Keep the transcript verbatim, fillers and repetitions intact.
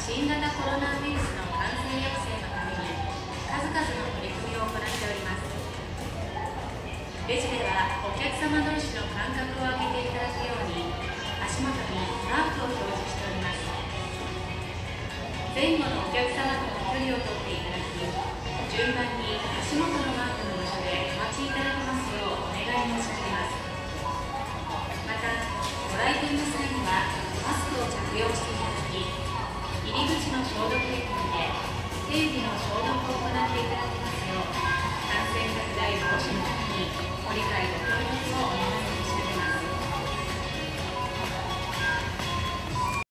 新型コロナウイルスの感染抑制のために数々の取り組みを行っております。レジではお客様同士の間隔を空けていただくように足元にマークを表示しております。前後のお客様との距離をとっていただき、順番に足元のマークの場所でお待ちいただきますようお願い申し上げます。また、ご来店の際にはマスクを着用していただき、入り口の消毒液にて手指の消毒を行っていただ